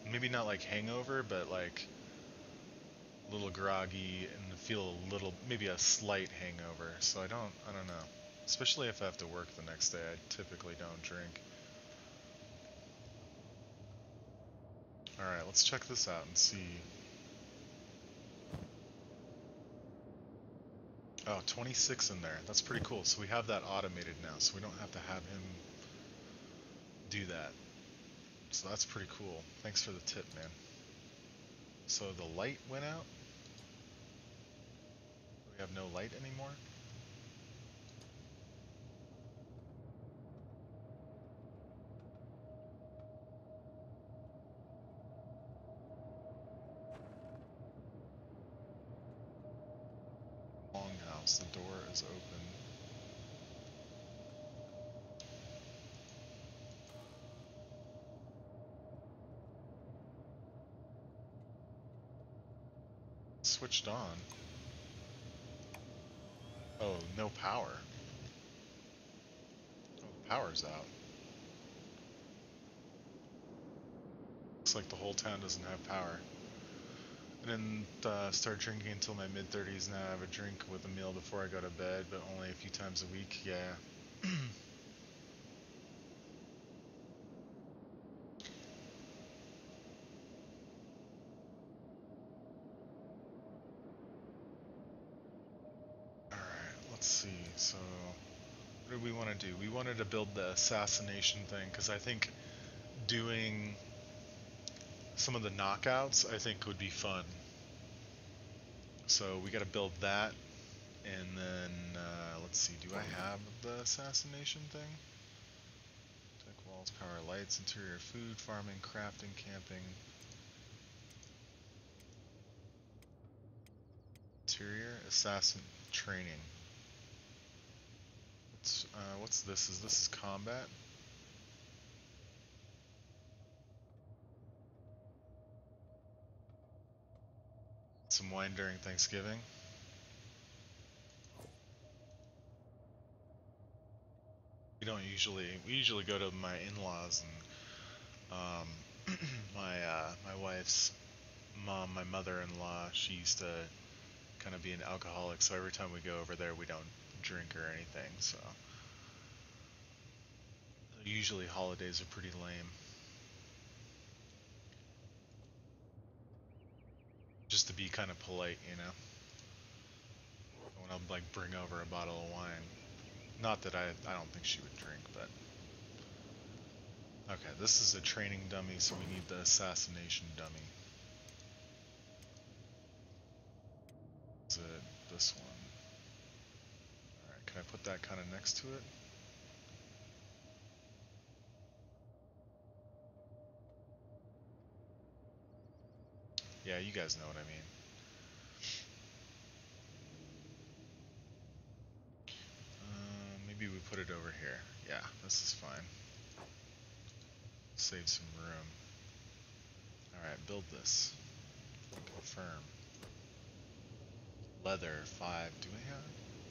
Maybe not like hangover, but like a little groggy and feel a little, maybe a slight hangover. So I don't know. Especially if I have to work the next day, I typically don't drink. Alright, let's check this out and see. Oh, 26 in there. That's pretty cool. So we have that automated now, so we don't have to have him do that. So that's pretty cool. Thanks for the tip, man. So the light went out? We have no light anymore? Longhouse, the door is open. Switched on. Oh, no power. Oh, the power's out. Looks like the whole town doesn't have power. I didn't start drinking until my mid-30s. Now I have a drink with a meal before I go to bed, but only a few times a week. Yeah. Alright, let's see. So, what did we want to do? We wanted to build the assassination thing, because I think doing some of the knockouts, I think, would be fun. So, we gotta build that, and then, let's see, do I have the assassination thing? Tech walls, power lights, interior food, farming, crafting, camping. Interior, assassin, training. What's this? Is this combat? Some wine during Thanksgiving. We usually go to my in-laws and my wife's mom, my mother-in-law, she used to kind of be an alcoholic, so every time we go over there we don't drink or anything, so usually holidays are pretty lame. Just to be kind of polite, you know. I want to like bring over a bottle of wine. Not that I don't think she would drink, but okay, this is a training dummy, so we need the assassination dummy. Is it this one? Alright, can I put that kind of next to it? Yeah, you guys know what I mean. Maybe we put it over here. Yeah, this is fine. Save some room. Alright, build this. Confirm. Leather, 5. Do I have?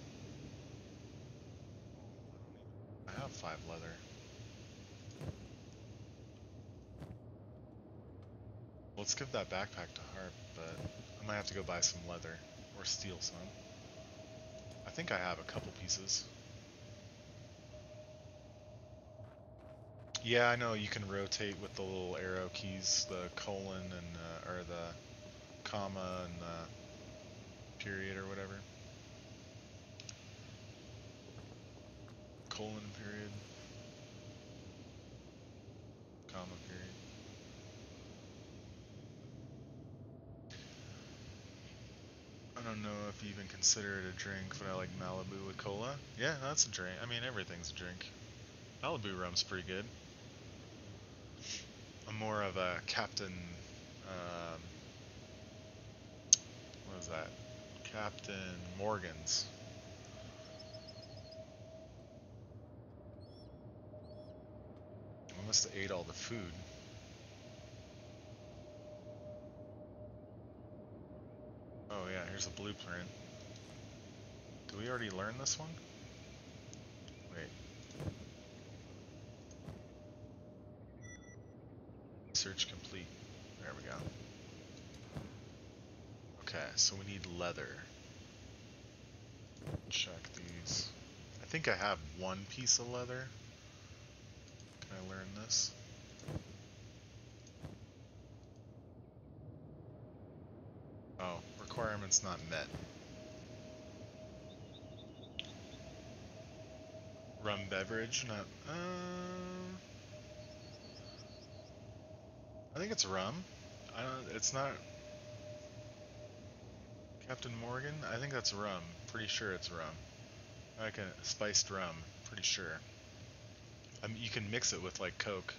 I have 5 leather. Let's give that backpack to Harp, but I might have to go buy some leather. Or steal some. I think I have a couple pieces. Yeah, I know you can rotate with the little arrow keys, the colon and, or the comma and the period or whatever. Colon period. Comma period. I don't know if you even consider it a drink, but I like Malibu with cola. Yeah, that's a drink. I mean, everything's a drink. Malibu rum's pretty good. I'm more of a Captain, um, what was that? Captain Morgan's. I must have ate all the food. Oh yeah, here's a blueprint. Did we already learn this one? Wait. Search complete. There we go. Okay, so we need leather. Check these. I think I have one piece of leather. Can I learn this? Oh, requirements not met. Rum beverage, not. I think it's rum. I don't. It's not. Captain Morgan. I think that's rum. Pretty sure it's rum. Like a spiced rum. Pretty sure. You can mix it with like Coke.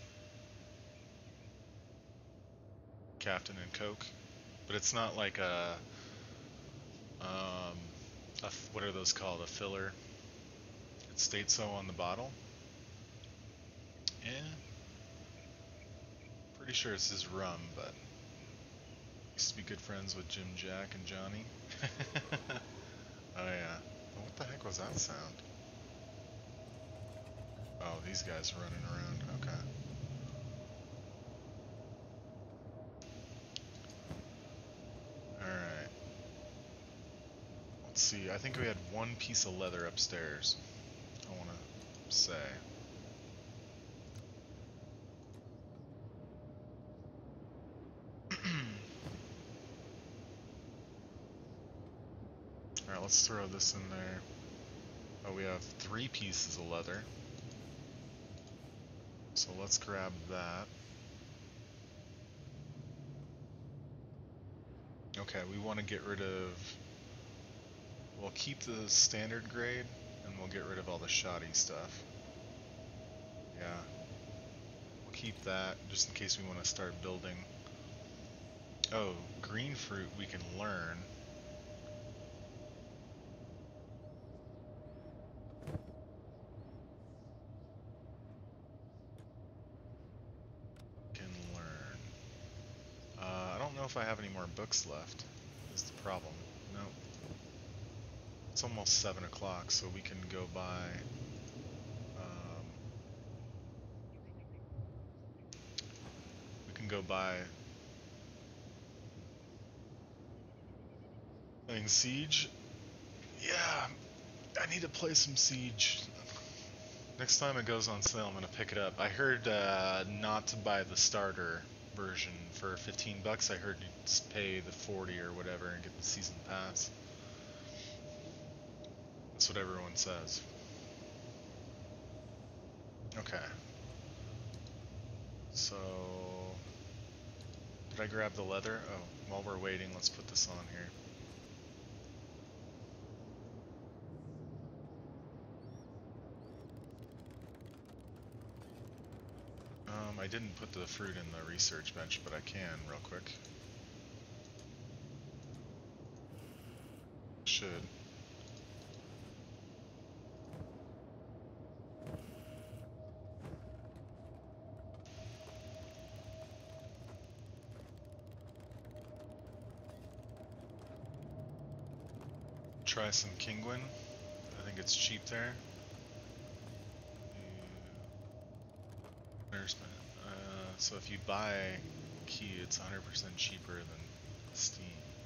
Captain and Coke, but it's not like what are those called? A filler. It states so on the bottle. Yeah. Pretty sure this is rum, but used to be good friends with Jim, Jack, and Johnny. Oh yeah. What the heck was that sound? Oh, these guys running around. Okay. Alright. Let's see. I think we had one piece of leather upstairs. I want to say. Alright, let's throw this in there. Oh, we have 3 pieces of leather. So let's grab that. Okay, we want to get rid of... We'll keep the standard grade, and we'll get rid of all the shoddy stuff. Yeah. We'll keep that, just in case we want to start building. Oh, green fruit we can learn. I don't know if I have any more books left, is the problem. No. It's almost 7 o'clock, so we can go buy... we can go buy... Playing Siege? Yeah, I need to play some Siege. Next time it goes on sale, I'm going to pick it up. I heard not to buy the starter version for 15 bucks. I heard you just pay the 40 or whatever and get the season pass. That's what everyone says. Okay. So... Did I grab the leather? Oh, while we're waiting, let's put this on here. I didn't put the fruit in the research bench, but I can real quick. Should. Try some Kinguin. I think it's cheap there. So if you buy Key, it's 100% cheaper than Steam.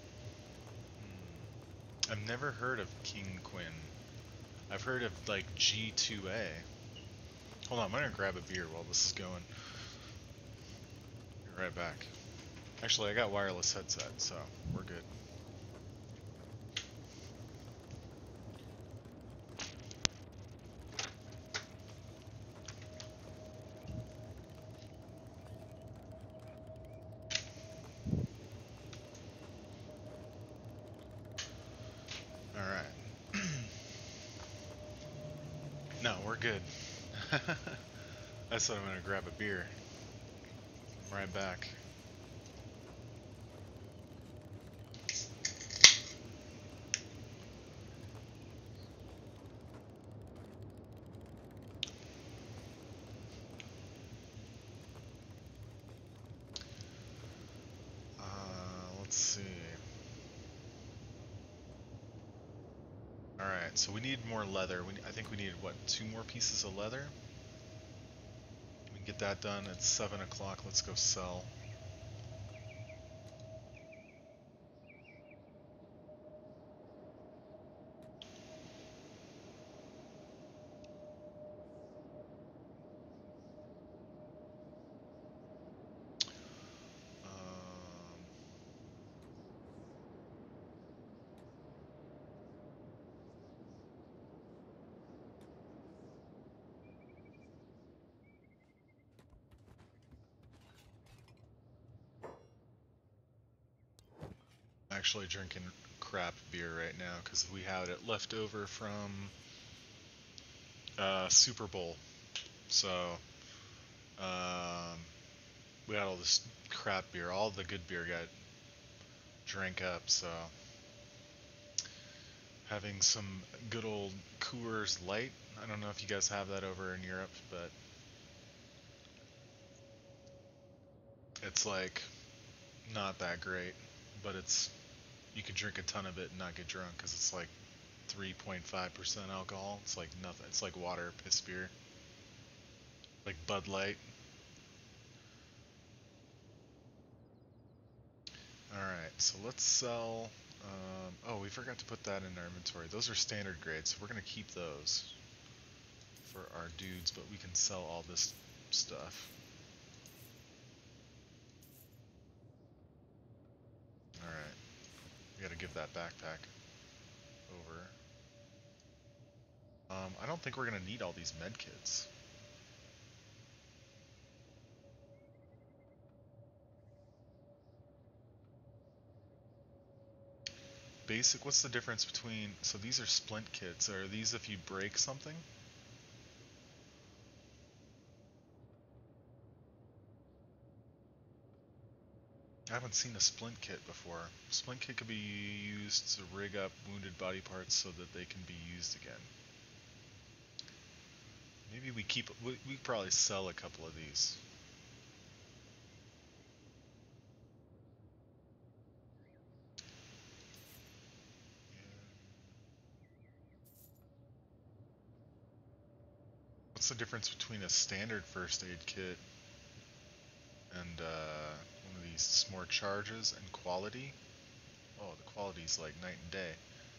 I've never heard of King Quinn. I've heard of like G2A. Hold on, I'm gonna grab a beer while this is going. Be right back. Actually, I got wireless headset, so we're good. No, we're good. I said I'm gonna grab a beer. I'm right back. Let's see. Alright, so we need more leather. I think we need, what, 2 more pieces of leather? We can get that done at 7 o'clock. Let's go sell. actually drinking crap beer right now because we had it left over from Super Bowl. So um, we had all this crap beer. All the good beer got drank up. So having some good old Coors Light. I don't know if you guys have that over in Europe, but it's like not that great. But it's you could drink a ton of it and not get drunk because it's like 3.5% alcohol. It's like nothing. It's like water, piss beer, like Bud Light. All right, so let's sell. Oh, we forgot to put that in our inventory. Those are standard grades, so we're gonna keep those for our dudes, but we can sell all this stuff. All right, we gotta give that backpack over. I don't think we're gonna need all these med kits. Basic. What's the difference between? So these are splint kits. Are these if you break something? I haven't seen a splint kit before. Splint kit could be used to rig up wounded body parts so that they can be used again. Maybe we probably sell a couple of these. What's the difference between a standard first aid kit and one of these more charges and quality? Oh, the quality's like night and day.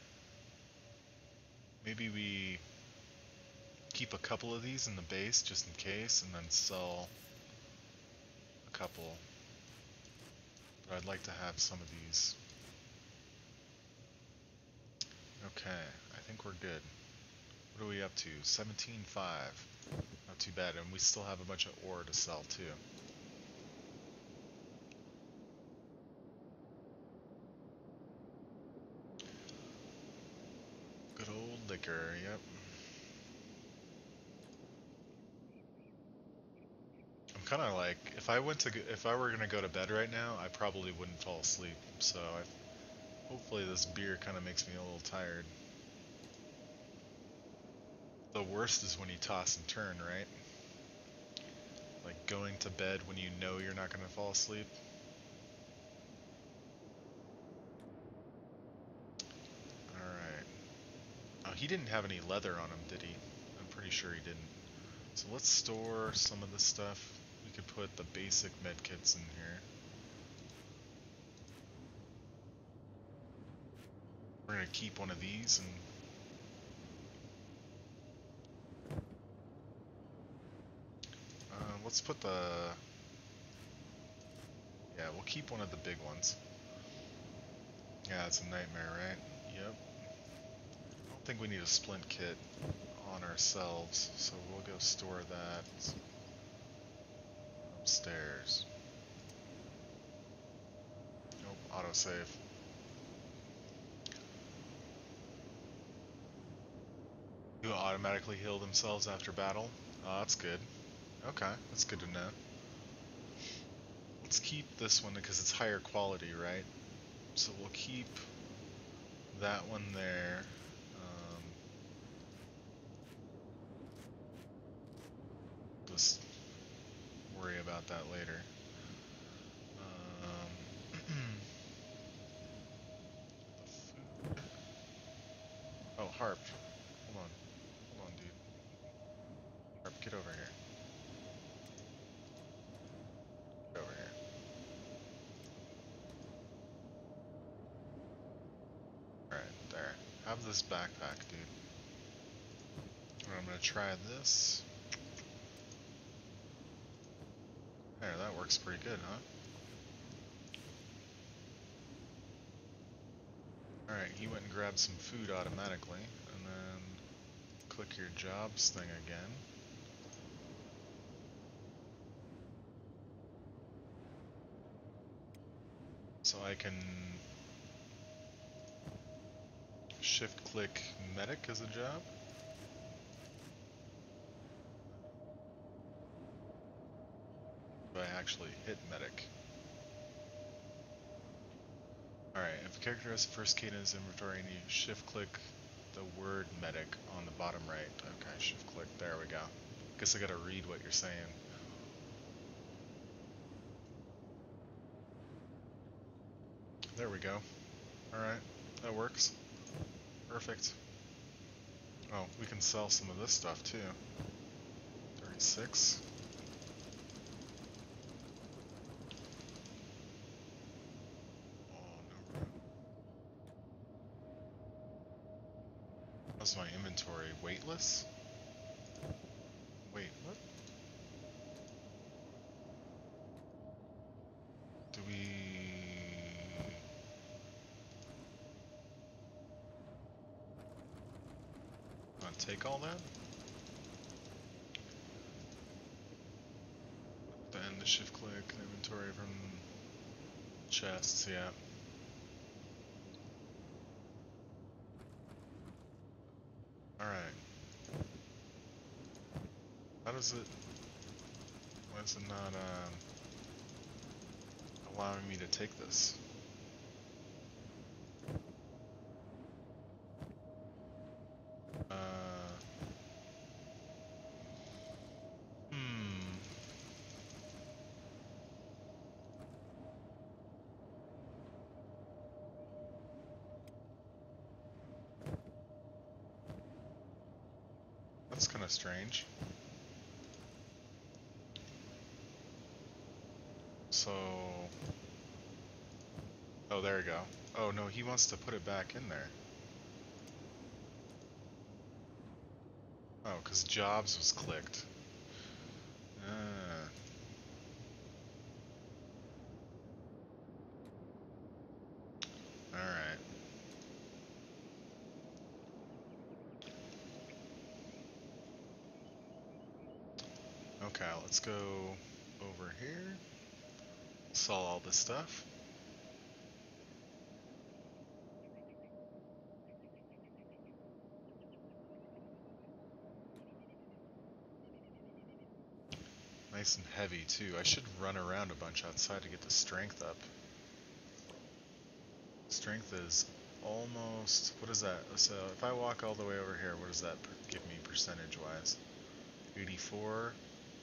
Maybe we keep a couple of these in the base just in case and then sell a couple. But I'd like to have some of these. Okay, I think we're good. What are we up to? 17.5. Not too bad, and we still have a bunch of ore to sell too. Good old liquor, yep. I'm kind of like, if I were gonna go to bed right now, I probably wouldn't fall asleep. So hopefully this beer kind of makes me a little tired. The worst is when you toss and turn, right? Like going to bed when you know you're not gonna fall asleep. Alright. Oh, he didn't have any leather on him, did he? I'm pretty sure he didn't. So let's store some of this stuff. We could put the basic medkits in here. We're gonna keep one of these and let's put the... Yeah, we'll keep one of the big ones. Yeah, it's a nightmare, right? Yep. I don't think we need a splint kit on ourselves, so we'll go store that upstairs. Nope, autosave. You automatically heal themselves after battle? Oh, that's good. Okay, that's good to know. Let's keep this one because it's higher quality, right? So we'll keep that one there. Just worry about that later. The food. Oh, Harp. Hold on. Hold on, dude. Harp, get over here. Get over here. Alright, there. Have this backpack, dude. And I'm gonna try this. There, that works pretty good, huh? Alright, he went and grabbed some food automatically, and then click your jobs thing again. So I can shift click medic as a job? Do I actually hit medic? Alright, if a character has the first key in his inventory and you shift click the word medic on the bottom right. Okay, shift click, there we go. Guess I gotta read what you're saying. There we go. Alright, that works. Perfect. Oh, we can sell some of this stuff too. 36. Oh, no. How's my inventory? Weightless? Wait, what? Do we... want to take all that? Then the shift click inventory from chests, yeah. Alright. How does it... Why is it not allowing me to take this? That's kind of strange. So... Oh, there we go. Oh, no, he wants to put it back in there. Oh, because jobs was clicked. Alright. Okay, let's go over here. Sell all this stuff. Nice and heavy too. I should run around a bunch outside to get the strength up. Strength is almost... What is that? So if I walk all the way over here, what does that give me percentage wise? 84?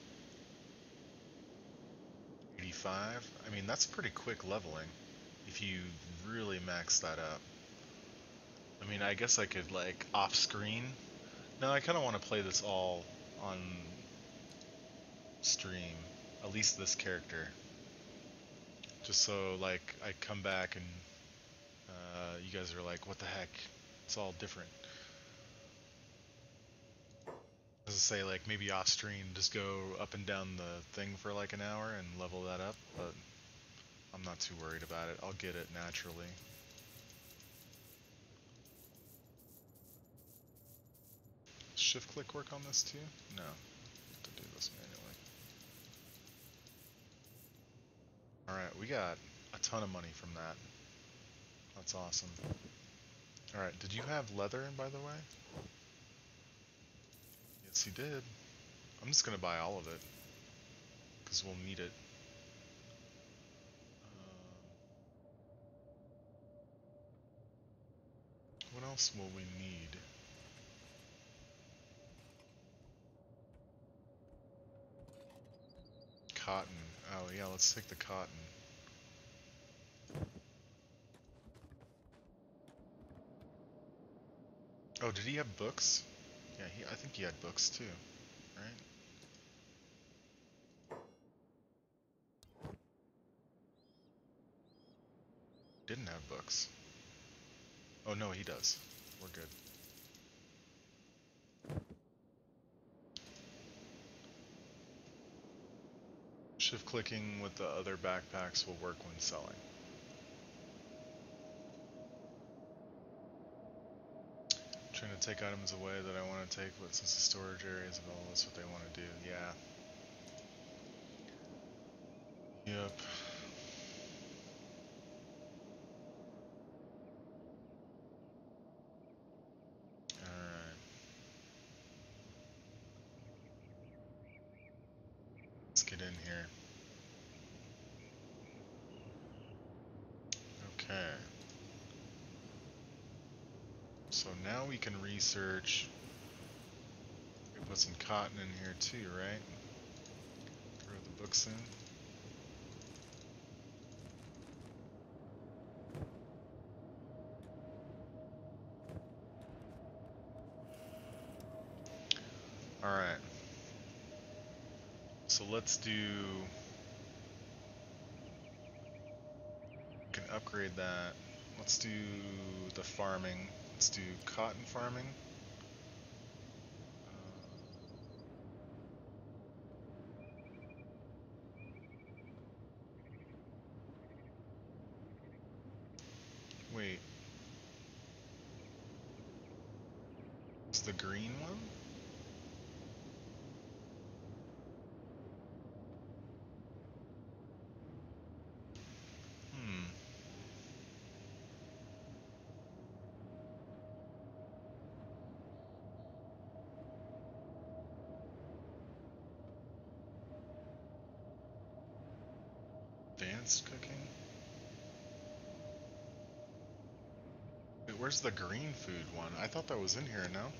85? I mean, that's pretty quick leveling if you really max that up. I mean, I guess I could, like, off-screen. No, I kind of want to play this all on stream. At least this character. Just so, like, I come back and you guys are like, what the heck? It's all different. As I say, like, maybe off-stream, just go up and down the thing for like an hour and level that up, but I'm not too worried about it. I'll get it naturally. Shift click work on this too? No. Have to do this manually. Alright, we got a ton of money from that. That's awesome. Alright, did you have leather, by the way? Yes, you did. I'm just gonna buy all of it, because we'll need it. What else will we need? Cotton. Oh yeah, let's take the cotton. Oh, did he have books? Yeah, I think he had books too, right? Didn't have books. Oh no, he does. We're good. Shift clicking with the other backpacks will work when selling. Trying to take items away that I want to take, but since the storage area is available, that's what they want to do. Yeah. Yep. get in here. Okay. So now we can research. We put some cotton in here too, right? Throw the books in. Alright. So let's do... We can upgrade that. Let's do the farming. Let's do cotton farming. Wait. Is the green one? Hmm. Advanced cooking? Wait, where's the green food one? I thought that was in here, no?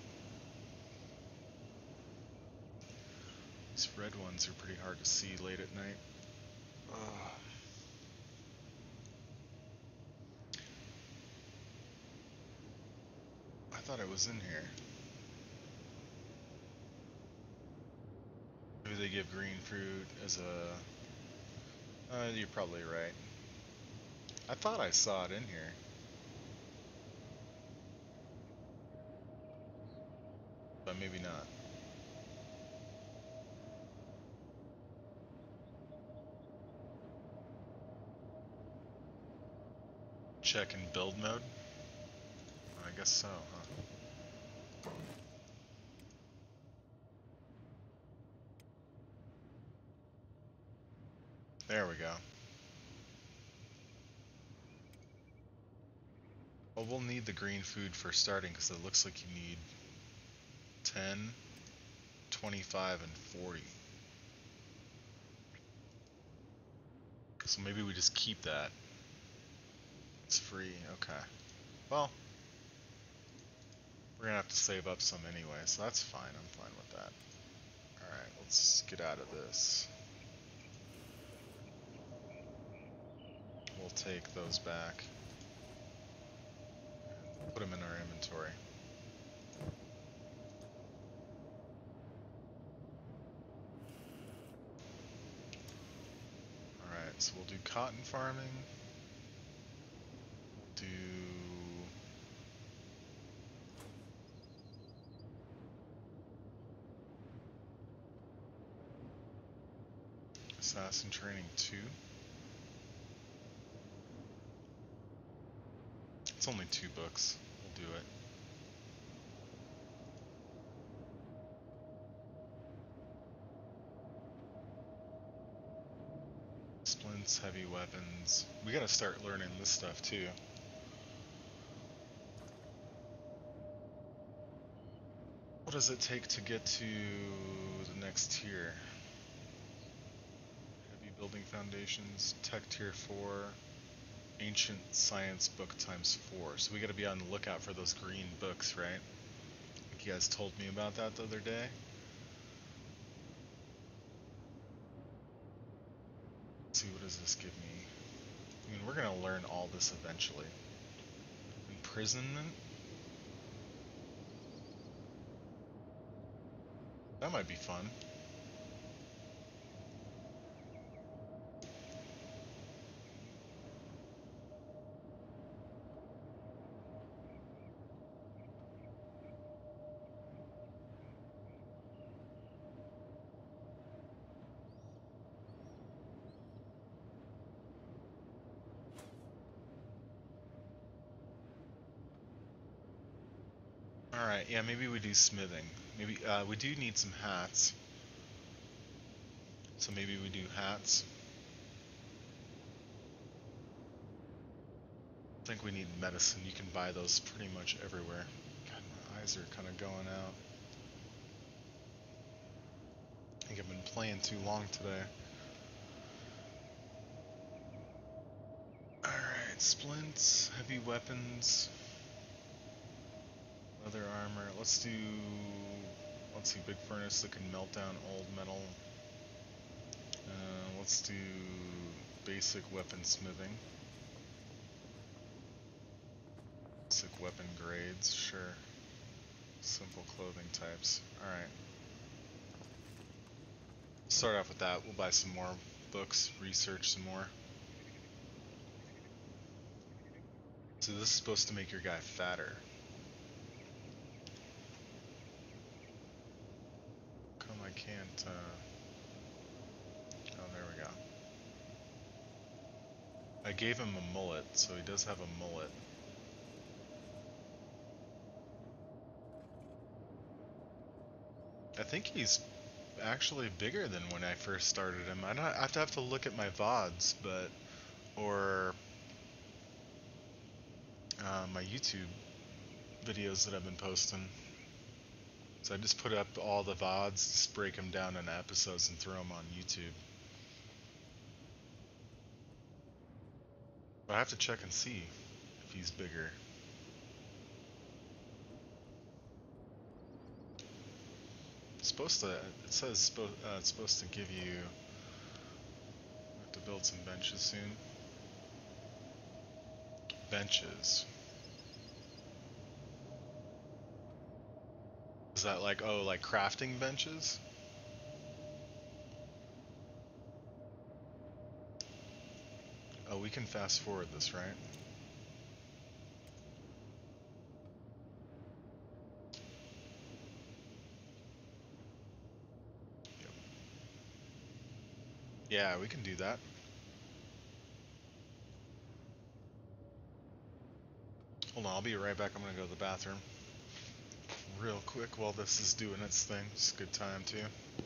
These red ones are pretty hard to see late at night. I thought it was in here. Maybe they give green fruit as a... you're probably right. I thought I saw it in here. But maybe not. Check in build mode? I guess so, huh? There we go. Well, we'll need the green food for starting because it looks like you need 10, 25, and 40. So maybe we just keep that. It's free, okay. Well, we're gonna have to save up some anyway, so that's fine. I'm fine with that. Alright, let's get out of this. We'll take those back. Put them in our inventory. Alright, so we'll do cotton farming. Do... Assassin Training 2. It's only 2 books. We'll do it. Splints, heavy weapons. We gotta start learning this stuff too. What does it take to get to the next tier? Heavy building foundations, tech tier 4, ancient science book times 4. So we gotta be on the lookout for those green books, right? Like you guys told me about that the other day. Let's see, what does this give me? I mean, we're gonna learn all this eventually. Imprisonment? That might be fun. Alright, yeah, maybe we do smithing. Maybe, we do need some hats. So maybe we do hats. I think we need medicine. You can buy those pretty much everywhere. God, my eyes are kind of going out. I think I've been playing too long today. Alright, splints, heavy weapons, leather armor. Let's see, big furnace that can melt down old metal. Let's do basic weapon smithing. Basic weapon grades, sure. Simple clothing types. Alright. Start off with that. We'll buy some more books, research some more. So this is supposed to make your guy fatter. Come, I can't, oh, there we go. I gave him a mullet, so he does have a mullet. I think he's actually bigger than when I first started him. I have to look at my VODs, but, or my YouTube videos that I've been posting. So I just put up all the VODs, just break them down into episodes and throw them on YouTube. But I have to check and see if he's bigger. It's supposed to, it says it's supposed to give you, I have to build some benches soon. Benches. Is that like, oh, like crafting benches? Oh, we can fast forward this, right? Yep. Yeah, we can do that. Hold on, I'll be right back. I'm gonna go to the bathroom real quick while this is doing its thing. It's a good time too.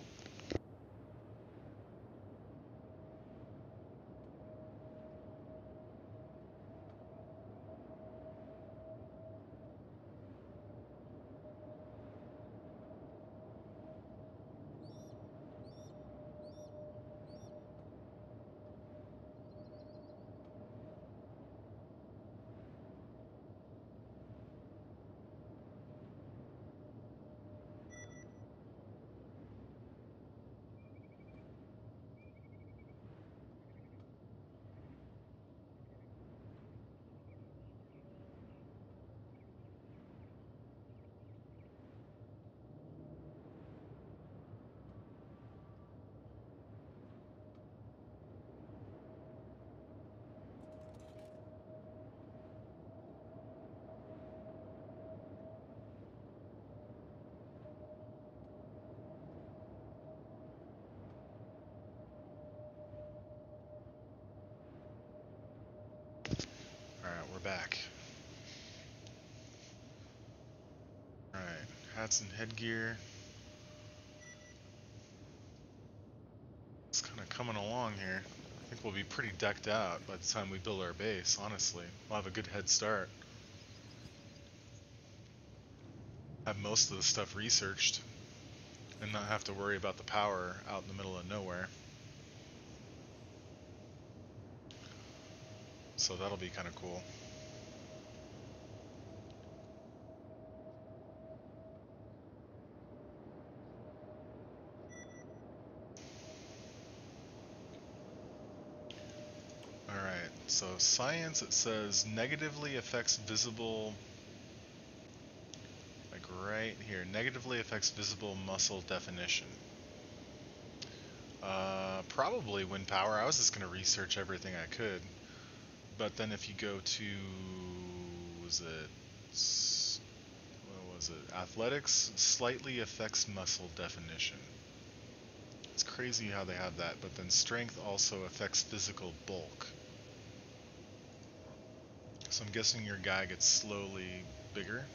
Alright, we're back. Alright, hats and headgear. It's kind of coming along here. I think we'll be pretty decked out by the time we build our base, honestly. We'll have a good head start. Have most of the stuff researched and not have to worry about the power out in the middle of nowhere. So that'll be kind of cool. Alright, so science, it says negatively affects visible, like right here, negatively affects visible muscle definition. Probably wind power. I was just going to research everything I could. But then if you go to, what was it, athletics, slightly affects muscle definition. It's crazy how they have that, but then strength also affects physical bulk. So I'm guessing your guy gets slowly bigger.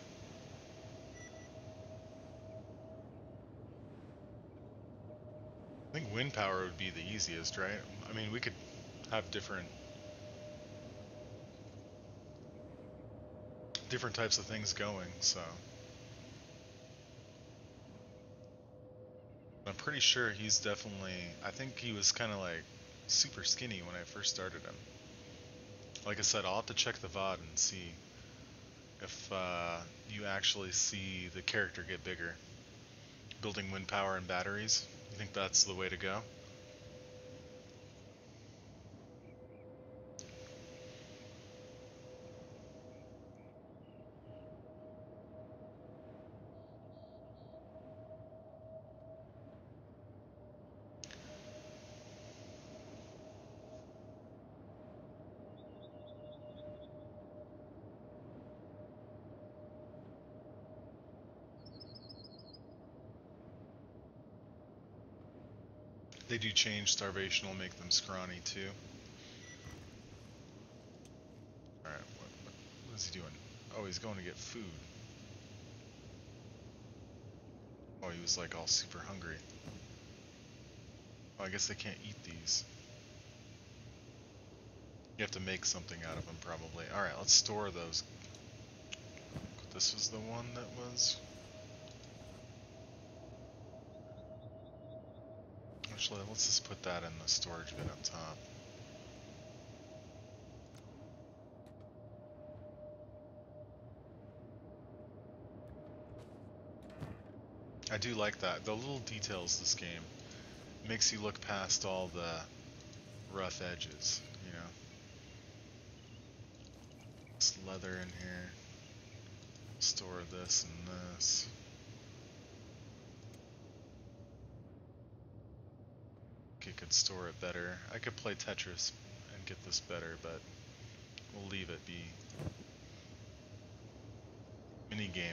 I think wind power would be the easiest, right? I mean, we could have different types of things going, so. I'm pretty sure he's definitely, I think he was kind of like super skinny when I first started him. Like I said, I'll have to check the VOD and see if you actually see the character get bigger. Building wind power and batteries, you think that's the way to go? They do change starvation will make them scrawny too. Alright, what is he doing? Oh, he's going to get food. Oh, he was like all super hungry. Oh, I guess they can't eat these. You have to make something out of them probably. Alright, let's store those. This was the one that was... Actually, let's just put that in the storage bin up top. I do like that. The little details this game makes you look past all the rough edges, you know. This leather in here. Store this and this. I could store it better. I could play Tetris and get this better, but we'll leave it be. Mini game.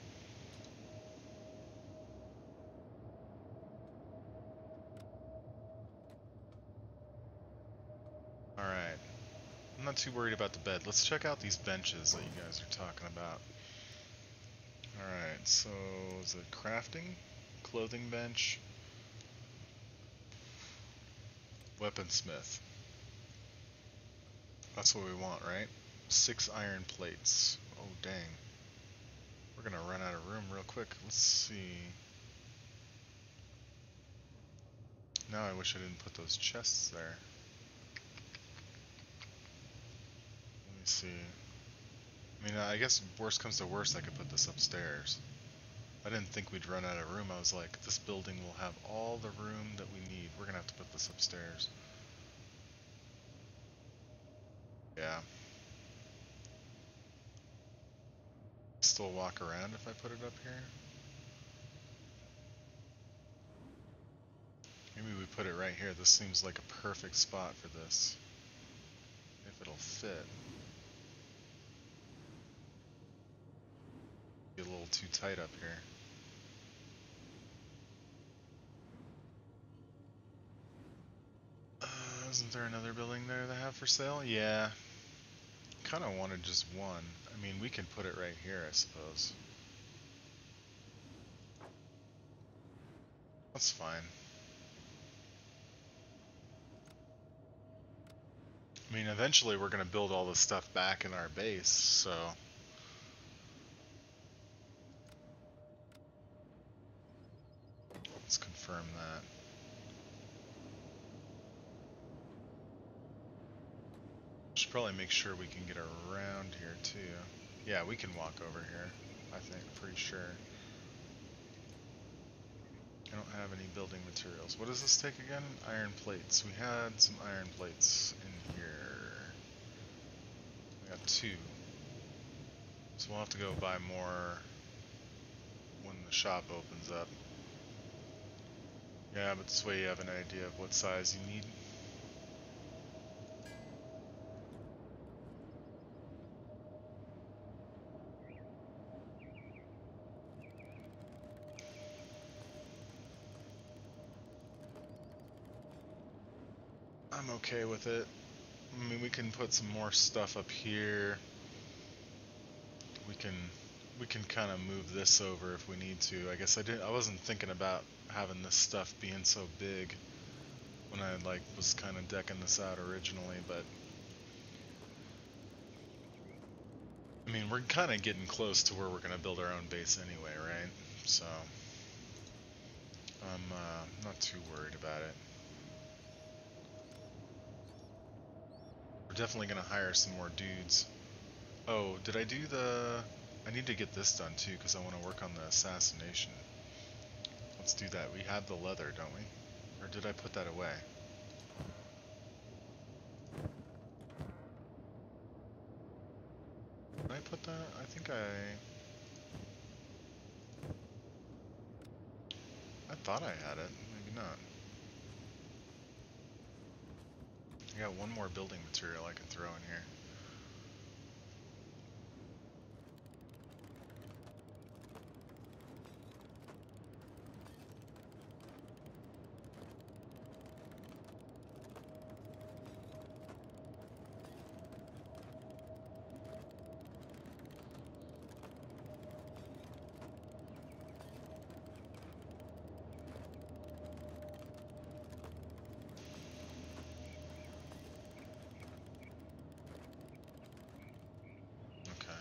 Alright. I'm not too worried about the bed. Let's check out these benches that you guys are talking about. Alright, so is it crafting? Clothing bench? Weaponsmith. That's what we want, right? 6 iron plates. Oh dang. We're gonna run out of room real quick. Let's see. Now I wish I didn't put those chests there. Let me see. I mean, I guess worst comes to worst, I could put this upstairs. I didn't think we'd run out of room. I was like, this building will have all the room that we need. We're gonna have to put this upstairs. Yeah. Still walk around if I put it up here? Maybe we put it right here. This seems like a perfect spot for this. If it'll fit. Be a little too tight up here. Isn't there another building there they have for sale? Yeah. Kind of wanted just one. I mean, we can put it right here, I suppose. That's fine. I mean, eventually we're going to build all this stuff back in our base, so... Let's confirm that. Should probably make sure we can get around here, too. Yeah, we can walk over here, I think, pretty sure. I don't have any building materials. What does this take again? Iron plates. We had some iron plates in here. We got 2. So we'll have to go buy more when the shop opens up. Yeah, but this way you have an idea of what size you need. I'm okay with it. I mean, we can put some more stuff up here. We can kind of move this over if we need to. I guess I wasn't thinking about having this stuff being so big when I like was kind of decking this out originally, but I mean, we're kind of getting close to where we're going to build our own base anyway, right? So I'm not too worried about it. We're definitely gonna hire some more dudes. Oh, did I do the... I need to get this done too, because I want to work on the assassination. Let's do that. We have the leather, don't we? Or did I put that away? Did I put that? I think I thought I had it. Maybe not. I got one more building material I can throw in here. Okay.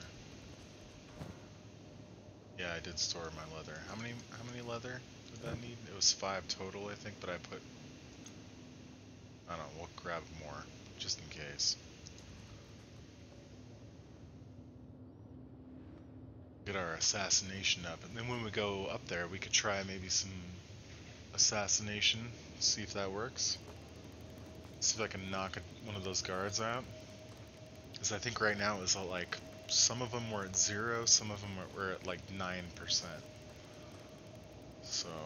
Yeah, I did store my leather. How many leather did that need? It was 5 total, I think, but I put... I don't know, we'll grab more, just in case. Get our assassination up, and then when we go up there, we could try maybe some assassination, see if that works. See if I can knock one of those guards out. Because I think right now it was like, some of them were at 0, some of them were at like 9%. So...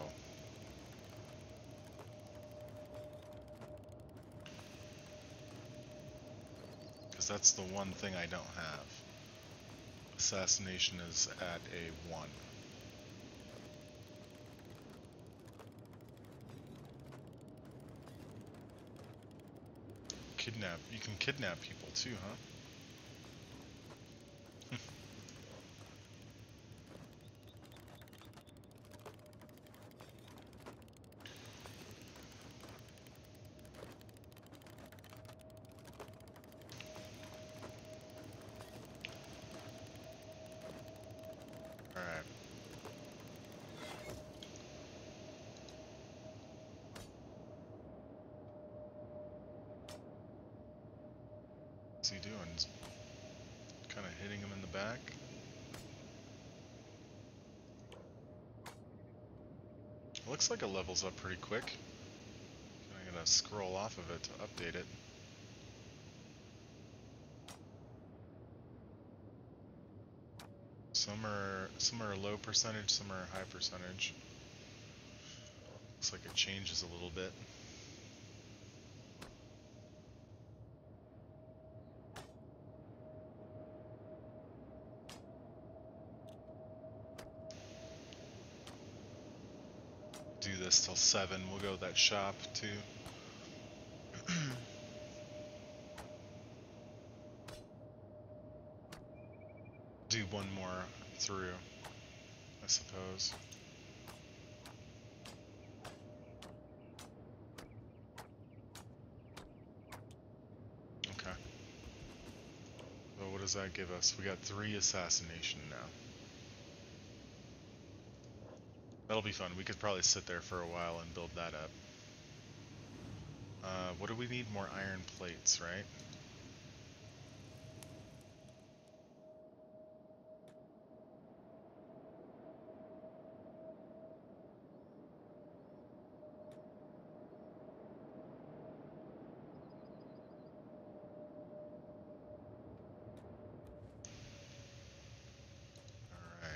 because that's the one thing I don't have. Assassination is at a 1. Kidnap. You can kidnap people too, huh? Alright. What's he doing? He's kind of hitting him in the back. Looks like it levels up pretty quick. I'm gonna scroll off of it to update it. Some are low percentage, some are high percentage. Looks like it changes a little bit. Do this till 7. We'll go to that shop too. Do one more through, I suppose. Okay. Well, what does that give us? We got 3 assassination now. That'll be fun. We could probably sit there for a while and build that up. What do we need? More iron plates, right? Alright.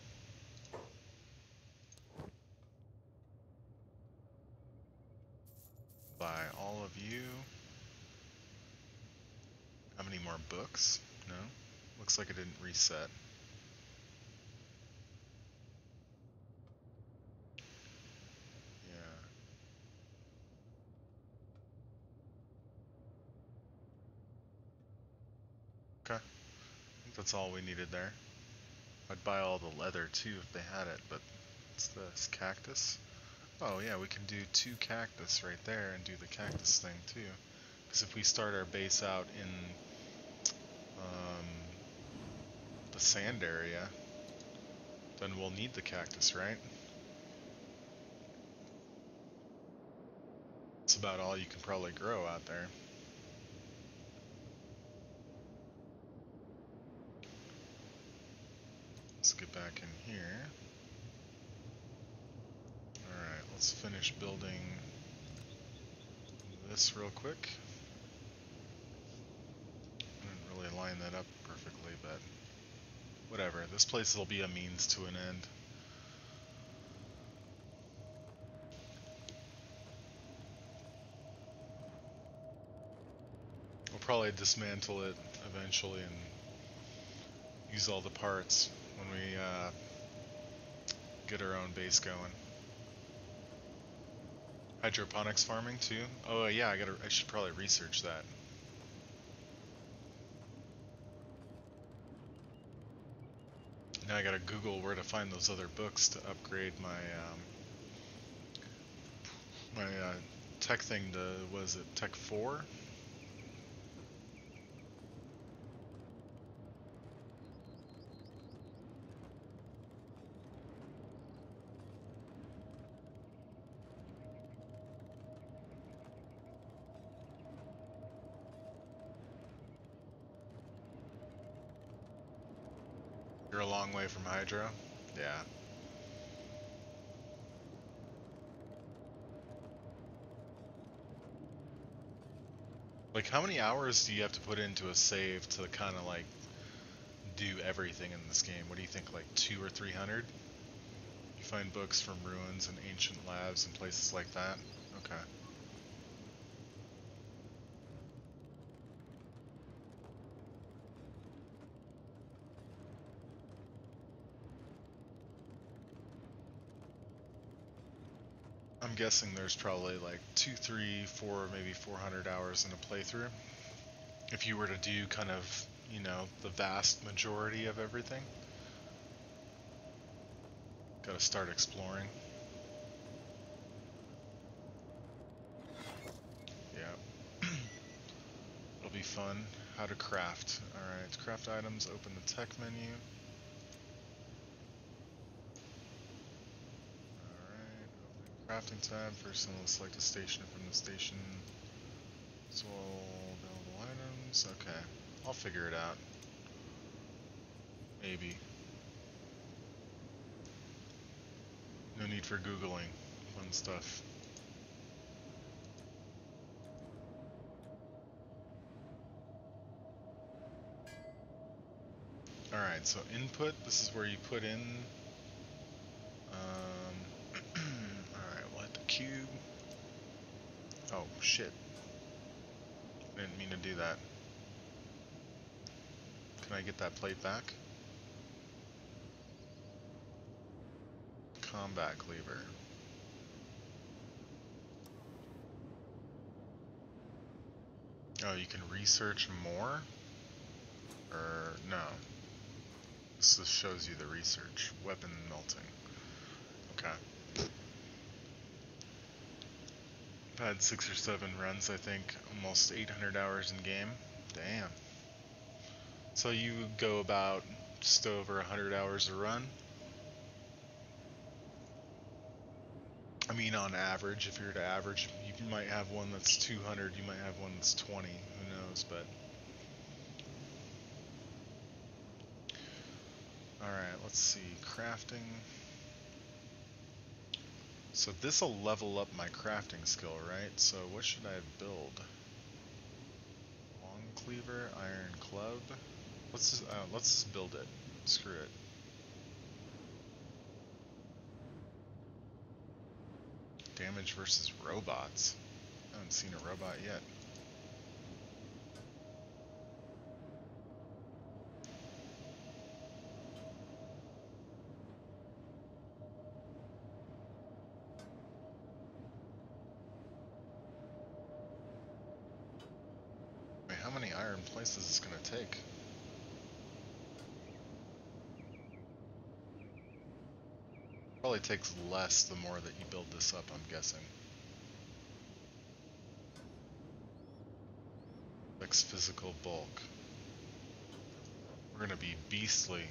Buy all of you. How many more books? No? Looks like it didn't reset. Yeah. Okay. I think that's all we needed there. I'd buy all the leather too if they had it, but what's this? Cactus? Oh yeah, we can do 2 cactus right there and do the cactus thing too. Because if we start our base out in the sand area, then we'll need the cactus, right? about all you can probably grow out there. Let's get back in here. Alright, let's finish building this real quick. I didn't really line that up perfectly, but whatever. This place will be a means to an end. We'll probably dismantle it eventually and use all the parts when we get our own base going. Hydroponics farming too? Oh yeah, I should probably research that. Now I gotta Google where to find those other books to upgrade my tech thing to, was it Tech 4? You're a long way from Hydro? Yeah. Like, how many hours do you have to put into a save to kind of like do everything in this game? What do you think, like 200 or 300? You find books from ruins and ancient labs and places like that? Okay. I'm guessing there's probably like 2, 3, 4, maybe 400 hours in a playthrough. If you were to do kind of, you know, the vast majority of everything. Gotta start exploring. Yeah. It'll be fun. How to craft. Alright, craft items, open the tech menu. Crafting tab. First, we'll select a station from the station. So available items. Okay, I'll figure it out. Maybe. No need for Googling. Fun stuff. Alright, so input. This is where you put in. Alright, we'll hit the cube. Oh, shit. Didn't mean to do that. Can I get that plate back? Combat cleaver. Oh, you can research more? Or no? This just shows you the research. Weapon melting. Okay. I've had 6 or 7 runs, I think. Almost 800 hours in game. Damn. So you go about just over 100 hours a run? I mean, on average, if you were to average, you might have one that's 200, you might have one that's 20, who knows, but... Alright, let's see, crafting. So this'll level up my crafting skill, right? So what should I build? Long cleaver, iron club. Let's just build it. Screw it. Damage versus robots. I haven't seen a robot yet. Wait, how many iron plates is this gonna take? Probably takes less the more that you build this up, I'm guessing. Flex physical bulk. We're gonna be beastly.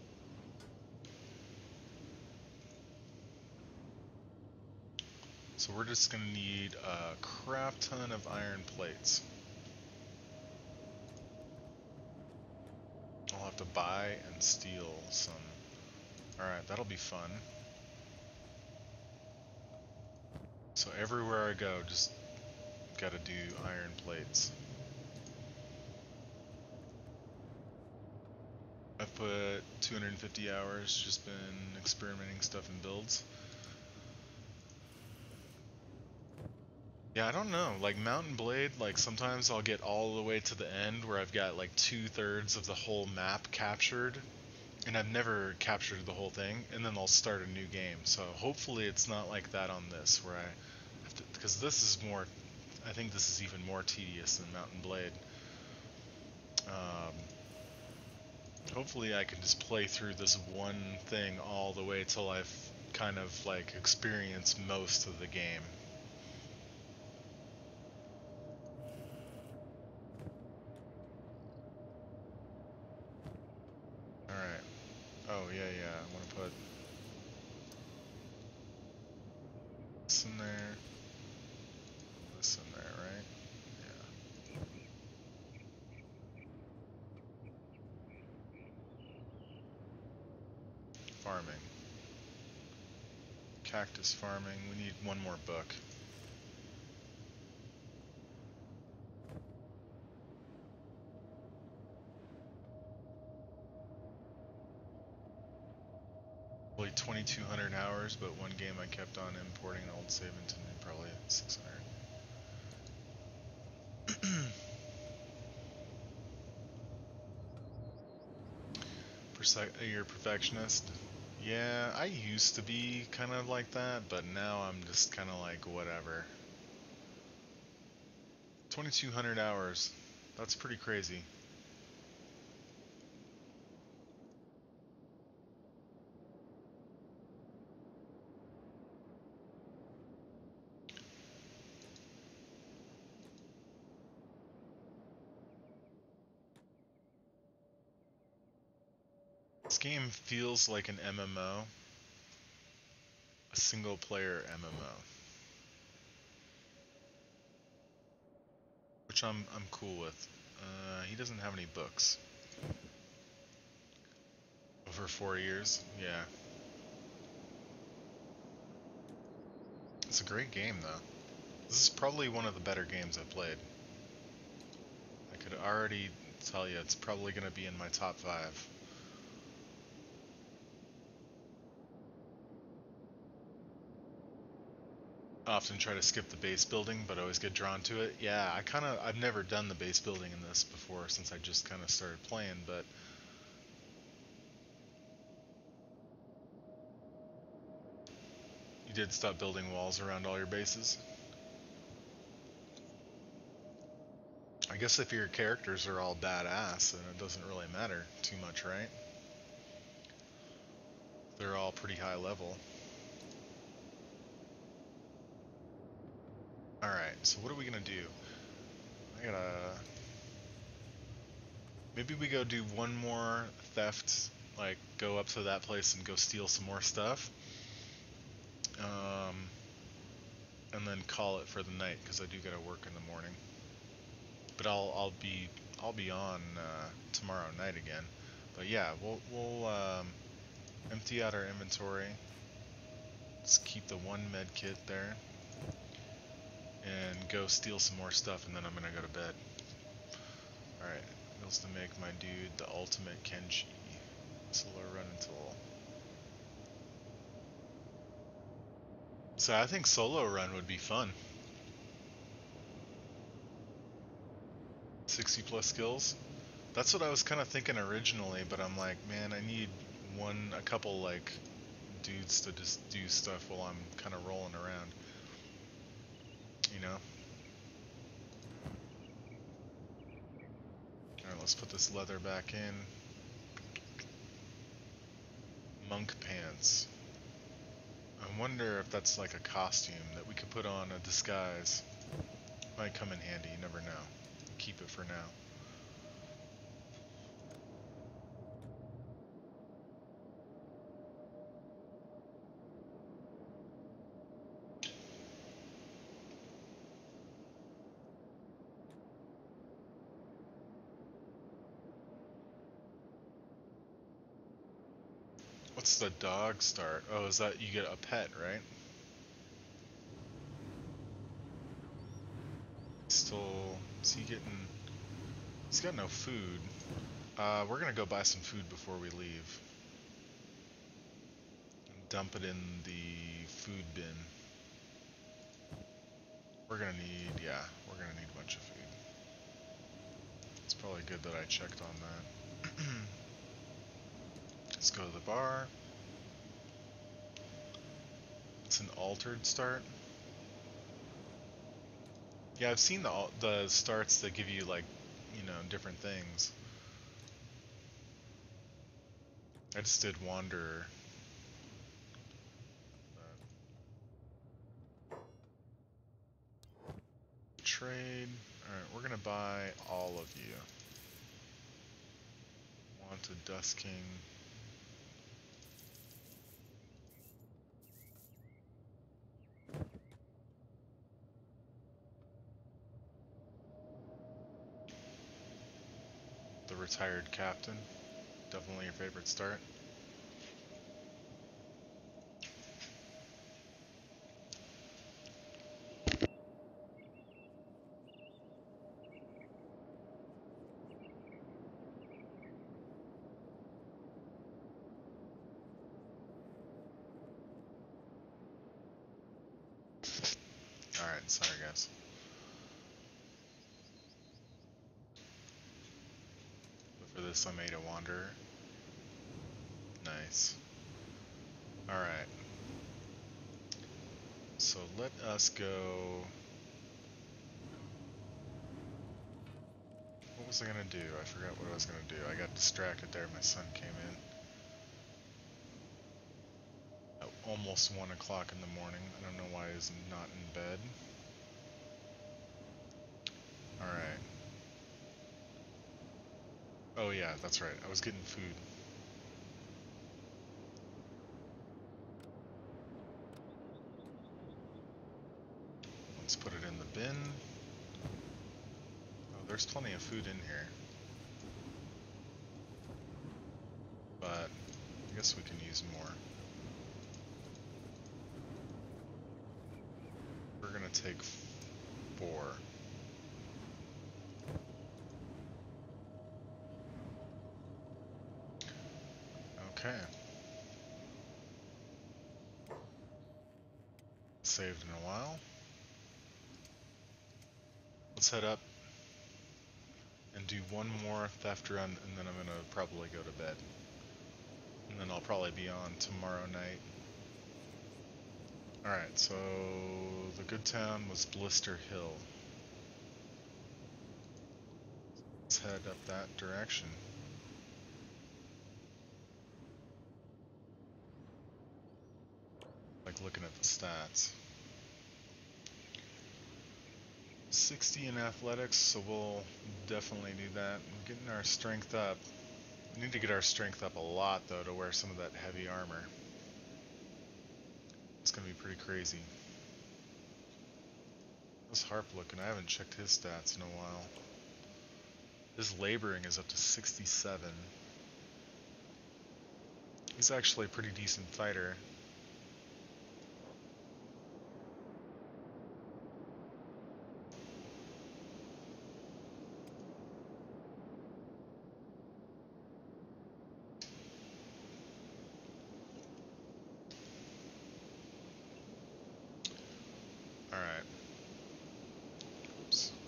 So So we're just gonna need a crap ton of iron plates. I'll have to buy and steal some. Alright, that'll be fun. So everywhere I go, just gotta do iron plates. I've put 250 hours, just been experimenting stuff in builds. Yeah, I don't know, like Mountain Blade, like sometimes I'll get all the way to the end where I've got like 2/3 of the whole map captured, and I've never captured the whole thing, and then I'll start a new game. So hopefully it's not like that on this, where I have to, because this is more, I think this is even more tedious than Mountain Blade. Hopefully I can just play through this one thing all the way till I've kind of like experienced most of the game. Alright. Oh yeah, I want to put this in there, this in there, right? Yeah. Farming. Cactus farming. We need one more book. Probably 2,200 hours, but one game I kept on importing an old save into probably 600. You're a perfectionist? Yeah, I used to be kind of like that, but now I'm just kind of like, whatever. 2,200 hours. That's pretty crazy. This game feels like an MMO. A single player MMO. Which I'm cool with. He doesn't have any books. Over 4 years? Yeah. It's a great game though. This is probably one of the better games I've played. I could already tell you it's probably going to be in my top 5. I often try to skip the base building, but I always get drawn to it. Yeah, I've never done the base building in this before since I just kind of started playing, but you did stop building walls around all your bases? I guess if your characters are all badass, then it doesn't really matter too much, right? They're all pretty high level. Alright, so what are we gonna do? Maybe we go do one more theft, like go up to that place and go steal some more stuff. And then call it for the night, because I do gotta work in the morning. But I'll be on tomorrow night again. But yeah, we'll empty out our inventory. Just keep the one med kit there, and go steal some more stuff, and then I'm gonna go to bed. Alright, goes to make my dude the ultimate Kenshi. Solo run until. So I think solo run would be fun. 60 plus skills. That's what I was kind of thinking originally, but I'm like, man, I need a couple like dudes to just do stuff while I'm kind of rolling around. You know? Alright, let's put this leather back in. Monk pants. I wonder if that's like a costume that we could put on a disguise. Might come in handy, you never know. Keep it for now. What's the dog start? Oh, is that you get a pet, right? Still, is he getting... He's got no food. We're gonna go buy some food before we leave. And dump it in the food bin. We're gonna need, yeah, we're gonna need a bunch of food. It's probably good that I checked on that. Let's go to the bar. It's an altered start. Yeah, I've seen the starts that give you, like, you know, different things. I just did Wanderer. Trade. Alright, we're gonna buy all of you. Want a Dust King. The Retired Captain. Definitely your favorite start. Alright, sorry guys. But for this I made a Wanderer. Nice. Alright. So let us go... What was I gonna do? I forgot what I was gonna do. I got distracted there, my son came in. At almost 1 o'clock in the morning. I don't know why he's not in bed. Alright. Oh yeah, that's right. I was getting food. Let's put it in the bin. Oh, there's plenty of food in here. But I guess we can use more. We're gonna take 4. Okay. Saved in a while. Let's head up and do one more theft run, and then I'm gonna probably go to bed. And then I'll probably be on tomorrow night. Alright, so the good town was Blister Hill. Let's head up that direction. Like looking at the stats. 60 in athletics, so we'll definitely do that. We're getting our strength up. We need to get our strength up a lot though to wear some of that heavy armor. It's gonna be pretty crazy. How's Harp looking? I haven't checked his stats in a while. His laboring is up to 67. He's actually a pretty decent fighter. Alright. Oops.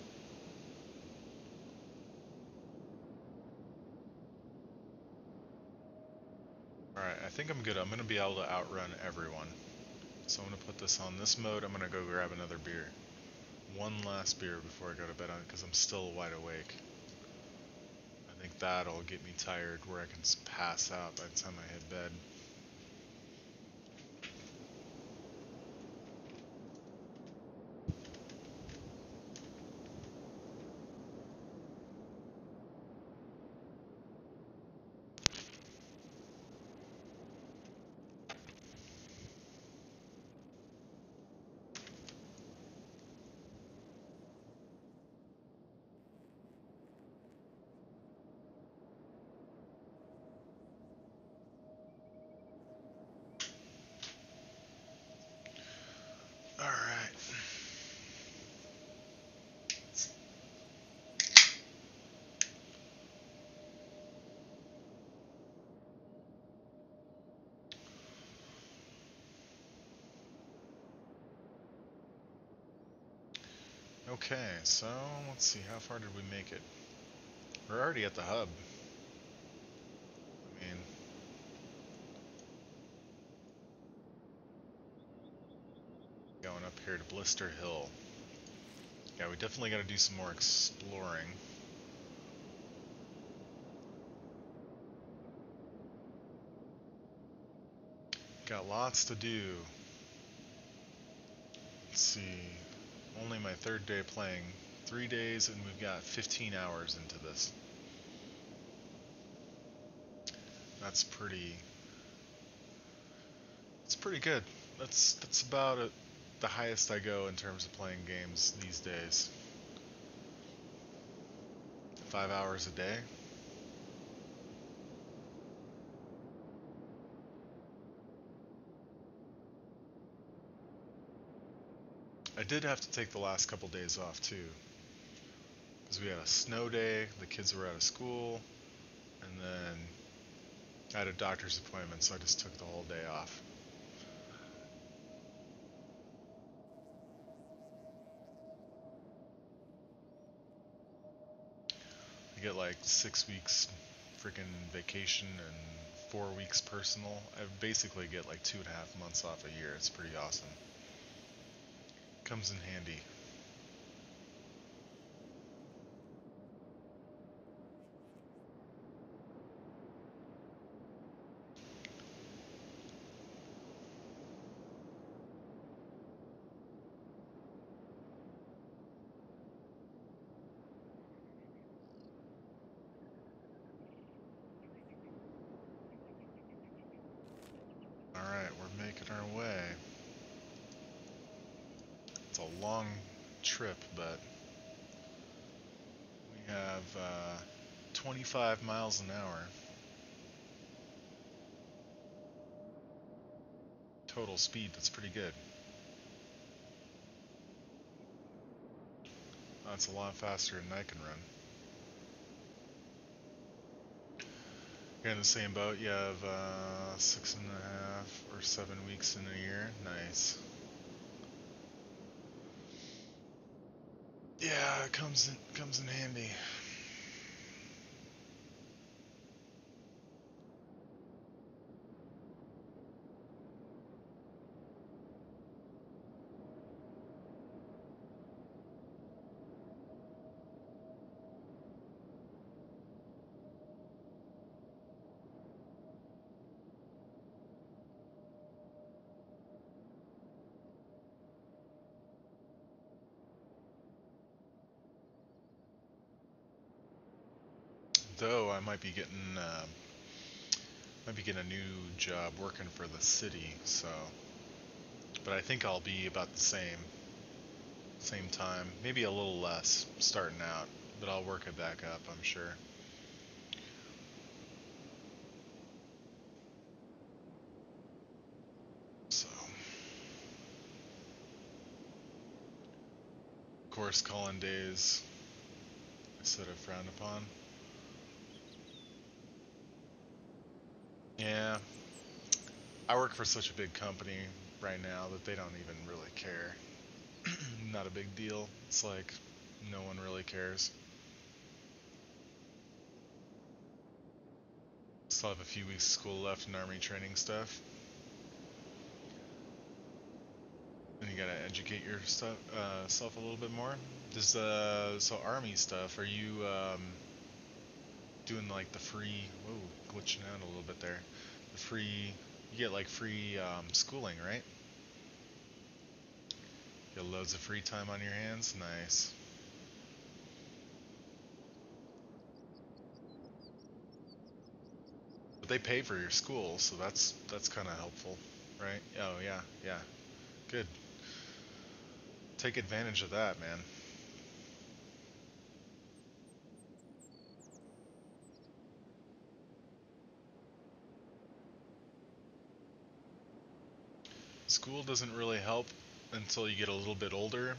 Alright, I think I'm good. I'm gonna be able to outrun everyone. So I'm gonna put this on this mode. I'm gonna go grab another beer. One last beer before I go to bed on it, because I'm still wide awake. I think that'll get me tired where I can pass out by the time I hit bed. Okay, so let's see, how far did we make it? We're already at the hub. I mean, going up here to Blister Hill. Yeah, we definitely got to do some more exploring. Got lots to do. Let's see. Only my third day playing. 3 days, and we've got 15 hours into this. That's pretty. It's pretty good. That's about it, the highest I go in terms of playing games these days. 5 hours a day. I did have to take the last couple days off too, because we had a snow day, the kids were out of school, and then I had a doctor's appointment, so I just took the whole day off. I get like 6 weeks freaking vacation and 4 weeks personal. I basically get like 2.5 months off a year. It's pretty awesome. Comes in handy. Alright, we're making our way. It's a long trip, but we have 25 miles an hour total speed. That's pretty good. That's a lot faster than I can run. You're in the same boat. You have 6.5 or 7 weeks in a year. Nice. Yeah, it comes in handy. Though I might be getting a new job working for the city. So, but I think I'll be about the same time, maybe a little less starting out, but I'll work it back up, I'm sure. So, of course, calling days instead of frowned upon. Yeah, I work for such a big company right now that they don't even really care. Not a big deal. It's like no one really cares. Still have a few weeks of school left in army training stuff. And you gotta educate your self a little bit more. Does so army stuff? Are you doing like the free? Whoa, glitching out a little bit there. The free, you get like free schooling, right? You get loads of free time on your hands. Nice. But they pay for your school, so that's kind of helpful, right? Oh yeah, yeah. Good. Take advantage of that, man. School doesn't really help until you get a little bit older.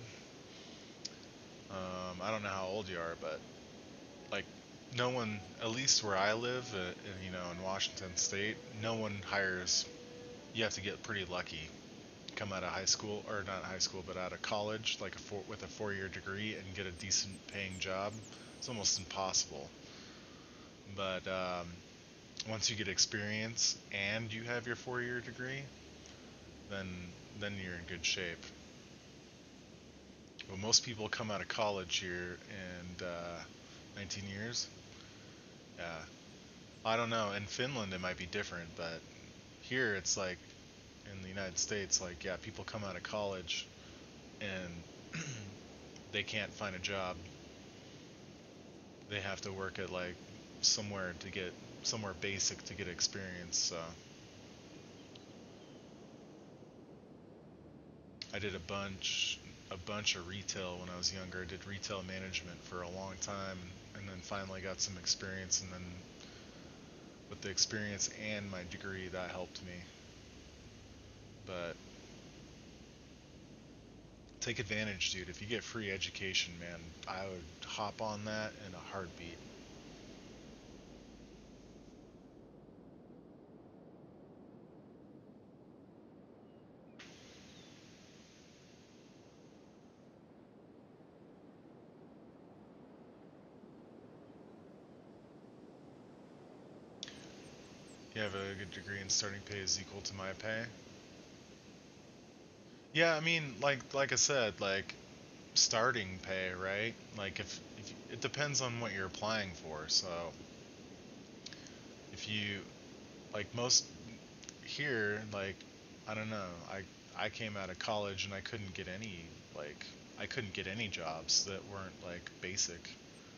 I don't know how old you are, but like no one, at least where I live, in Washington State, no one hires. You have to get pretty lucky come out of high school, or not high school, but out of college, like with a 4-year degree and get a decent paying job. It's almost impossible. But once you get experience and you have your 4-year degree, then you're in good shape. Well, most people come out of college here in 19 years. Yeah, I don't know. In Finland, it might be different, but here it's like in the United States, like yeah, people come out of college and they can't find a job. They have to work at like somewhere basic to get experience. So I did a bunch of retail when I was younger. I did retail management for a long time, and then finally got some experience, and then with the experience and my degree, that helped me. But take advantage, dude. If you get free education, man, I would hop on that in a heartbeat. You have a good degree and starting pay is equal to my pay. Yeah, I mean, like I said, like starting pay, right? Like if it depends on what you're applying for. So if you like most here, like I don't know, I came out of college and like I couldn't get any jobs that weren't like basic,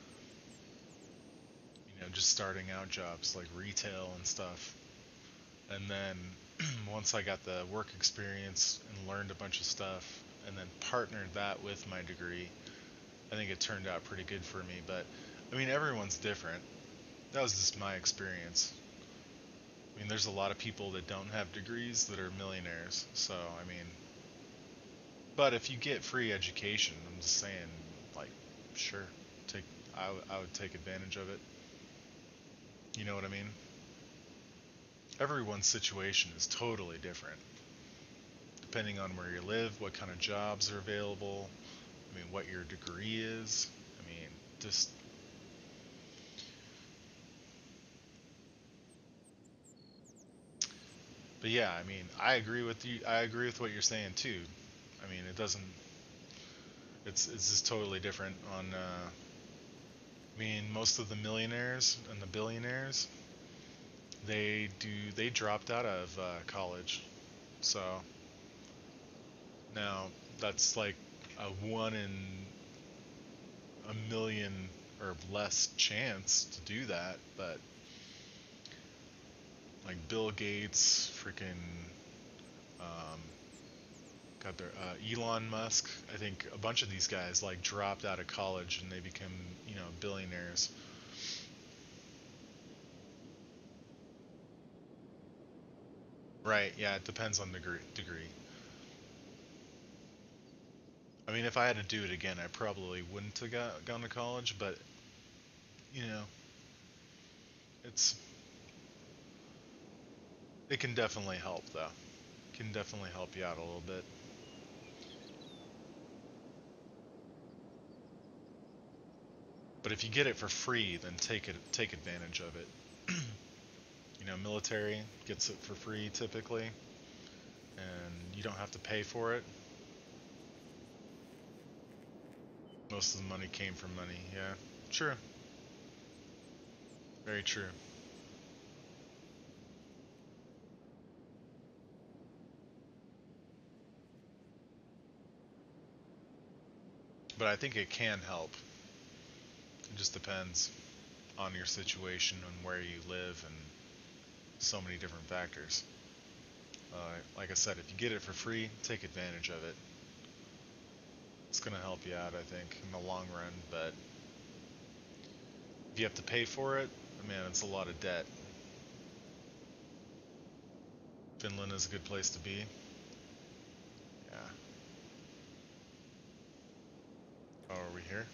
just starting out jobs like retail and stuff. And then once I got the work experience and learned a bunch of stuff and then partnered that with my degree, I think it turned out pretty good for me. But I mean, everyone's different. That was just my experience. I mean, there's a lot of people that don't have degrees that are millionaires. So, I mean, but if you get free education, I'm just saying, like, sure, take I would take advantage of it. You know what I mean? Everyone's situation is totally different, depending on where you live, what kind of jobs are available. I mean, what your degree is. I mean, just but yeah, I mean, I agree with you. I agree with what you're saying too. I mean, it doesn't. It's just totally different on. I mean, most of the millionaires and the billionaires, they dropped out of college. So now that's like a 1 in a million or less chance to do that. But like Bill Gates, freaking um, got their Elon Musk. I think a bunch of these guys like dropped out of college and they become billionaires. Right? Yeah, it depends on degree. I mean, if I had to do it again, I probably wouldn't have gone to college, but you know, it's it can definitely help though. It can definitely help you out a little bit. But if you get it for free, then take advantage of it. Military gets it for free typically, and you don't have to pay for it. Most of the money came from money. Yeah, true. Very true. But I think it can help. It just depends on your situation and where you live and so many different factors. Like I said, if you get it for free, take advantage of it. It's going to help you out, I think, in the long run. But if you have to pay for it, man, it's a lot of debt. Finland is a good place to be. Yeah. Oh, are we here?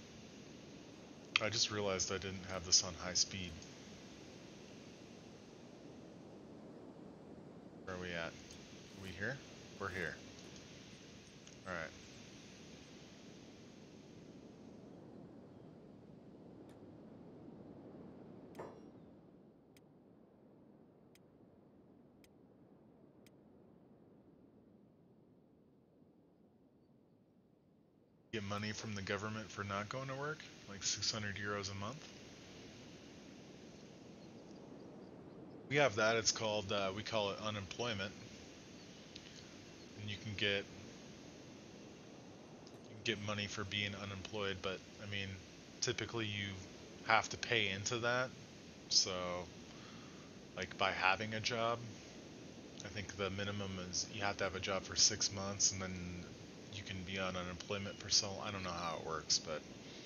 I just realized I didn't have this on high speed. Where are we at? Are we here? We're here. All right. Get money from the government for not going to work, like 600 euros a month. We have that. It's called, we call it unemployment. And you can get money for being unemployed, but I mean, typically you have to pay into that. So, like by having a job, I think the minimum is you have to have a job for 6 months, and then you can be on unemployment for so. I don't know how it works, but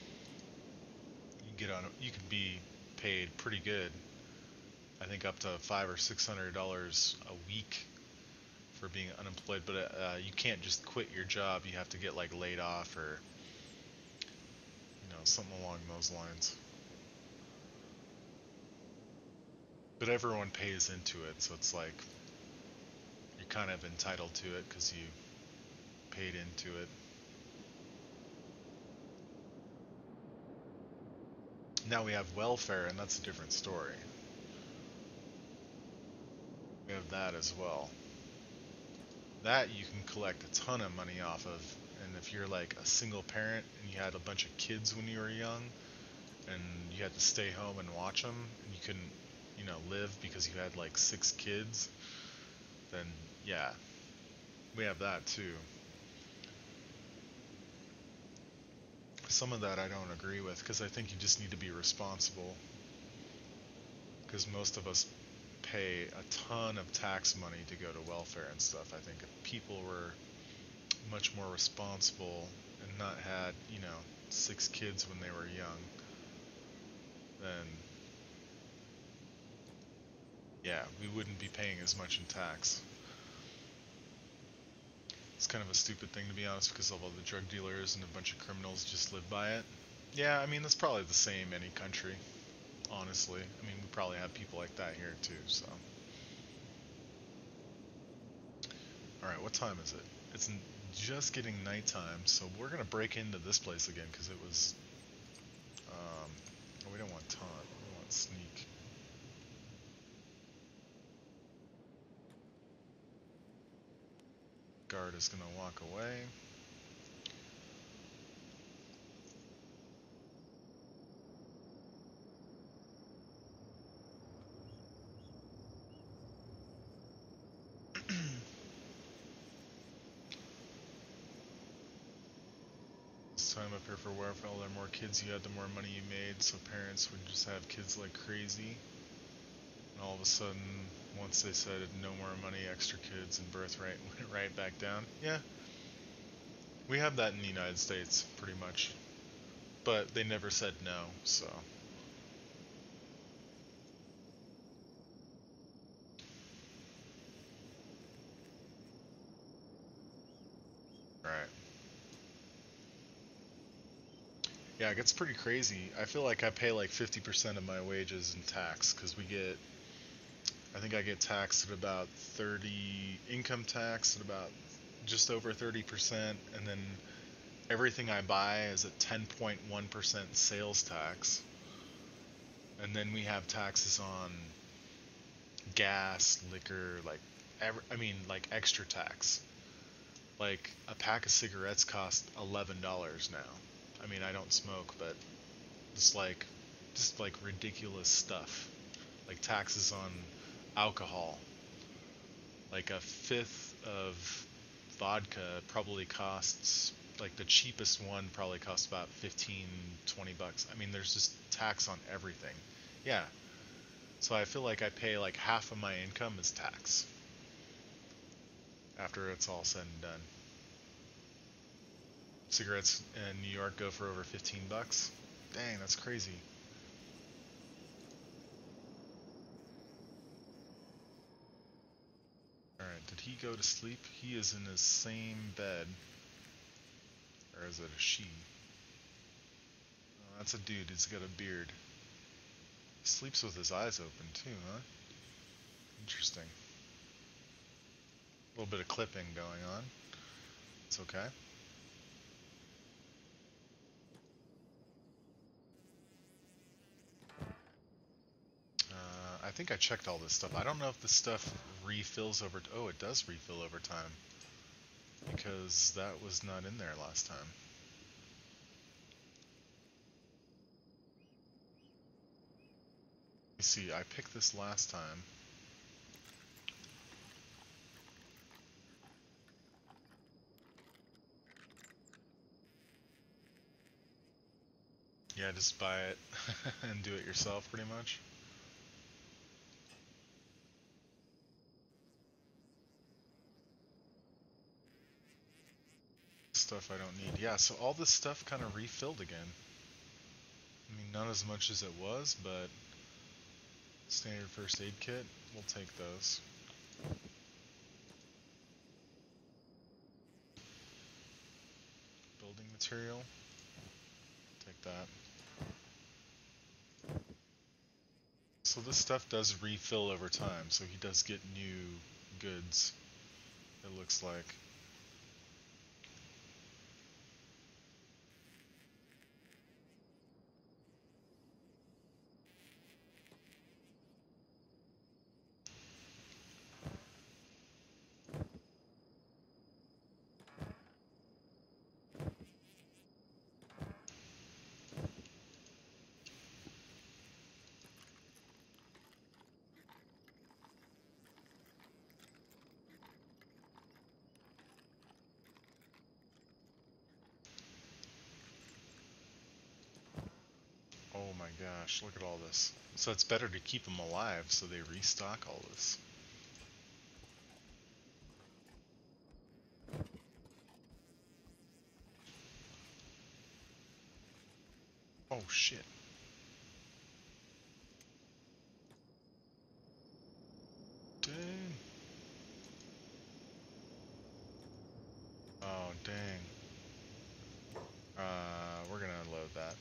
you can be paid pretty good. I think up to $500 or $600 a week for being unemployed, but you can't just quit your job. You have to get like laid off or something along those lines. But everyone pays into it, so it's like you're kind of entitled to it because you paid into it. Now we have welfare, and that's a different story. We have that as well. That you can collect a ton of money off of, and if you're like a single parent and you had a bunch of kids when you were young, and you had to stay home and watch them, and you couldn't, live because you had like 6 kids, then yeah, we have that too. Some of that I don't agree with because I think you just need to be responsible. Because most of us pay a ton of tax money to go to welfare and stuff. I think if people were much more responsible and not had, 6 kids when they were young, then yeah, we wouldn't be paying as much in tax. It's kind of a stupid thing to be honest because all the drug dealers and a bunch of criminals just live by it. Yeah, I mean that's probably the same any country, honestly. I mean we probably have people like that here too, so. Alright, what time is it? It's just getting nighttime, so we're gonna break into this place again because it was, we don't want taunt, we want sneak. Guard is gonna walk away. This time up here for welfare, the more kids you had, the more money you made, so parents would just have kids like crazy. And all of a sudden, once they said no more money, extra kids, and birthright went right back down. Yeah, we have that in the United States, pretty much. But they never said no, so. Right. Yeah, it gets pretty crazy. I feel like I pay like 50% of my wages in tax because I think I get taxed at about 30, income tax at about just over 30%, and then everything I buy is at 10.1% sales tax. And then we have taxes on gas, liquor, like, like extra tax. Like a pack of cigarettes cost $11 now. I mean, I don't smoke, but it's like just like ridiculous stuff. Like taxes on alcohol. Like a fifth of vodka probably costs, like the cheapest one probably costs about 15, $20. I mean, there's just tax on everything. Yeah. So I feel like I pay like half of my income as tax after it's all said and done. Cigarettes in New York go for over $15. Dang, that's crazy. Alright, did he go to sleep? He is in his same bed. Or is it a she? Oh, that's a dude. He's got a beard. He sleeps with his eyes open too, huh? Interesting. A little bit of clipping going on. It's okay. I think I checked all this stuff. I don't know if this stuff refills over... Oh, it does refill over time. Because that was not in there last time. Let me see, I picked this last time. Yeah, just buy it and do it yourself, pretty much. Stuff I don't need. Yeah, so all this stuff kind of refilled again. I mean, not as much as it was, but standard first aid kit, we'll take those. Building material, take that. So this stuff does refill over time, so he does get new goods, it looks like. Oh my gosh, look at all this. So it's better to keep them alive, so they restock all this. Oh shit. Dang. Oh dang. We're gonna unload that.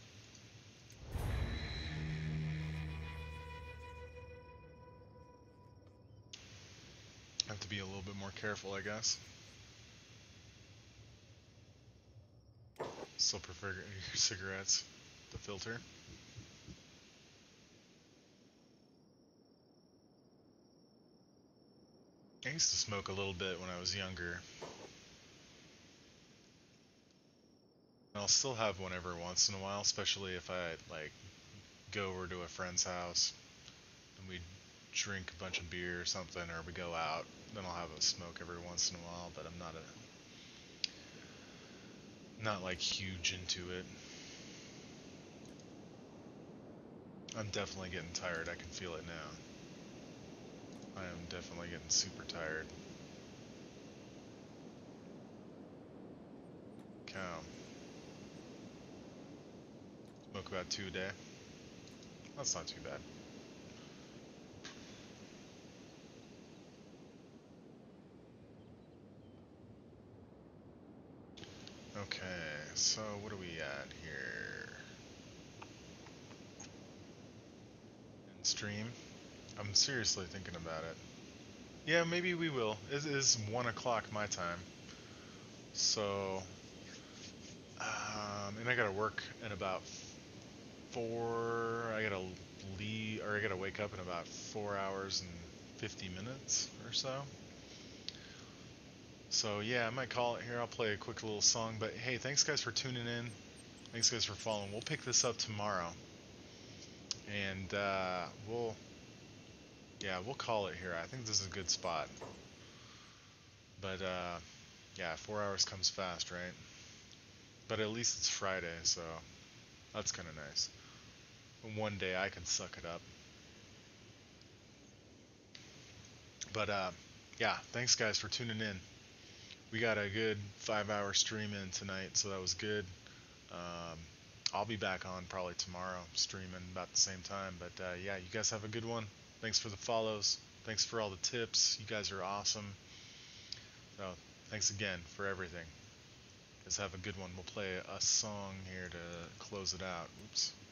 Have to be a little bit more careful, I guess. Still prefer your cigarettes, the filter. I used to smoke a little bit when I was younger. I'll still have one every once in a while, especially if I like go over to a friend's house and we drink a bunch of beer or something, or we go out. Then I'll have a smoke every once in a while, but I'm not like huge into it. I'm definitely getting tired. I can feel it now. I am definitely getting super tired. Cow. Smoke about 2 a day. That's not too bad. Okay, so what are we at here? In stream? I'm seriously thinking about it. Yeah, maybe we will. It is 1 o'clock my time. So, and I gotta work in about 4, I gotta leave, or I gotta wake up in about 4 hours and 50 minutes or so. So yeah, I might call it here. I'll play a quick little song, but hey, thanks guys for tuning in. Thanks guys for following. We'll pick this up tomorrow. And we'll call it here. I think this is a good spot. But yeah, 4 hours comes fast, right? But at least it's Friday, so that's kind of nice. One day I can suck it up. But yeah, thanks guys for tuning in. We got a good 5-hour stream in tonight, so that was good. I'll be back on probably tomorrow, streaming about the same time. But yeah, you guys have a good one. Thanks for the follows. Thanks for all the tips. You guys are awesome. So thanks again for everything. Let's have a good one. We'll play a song here to close it out. Oops.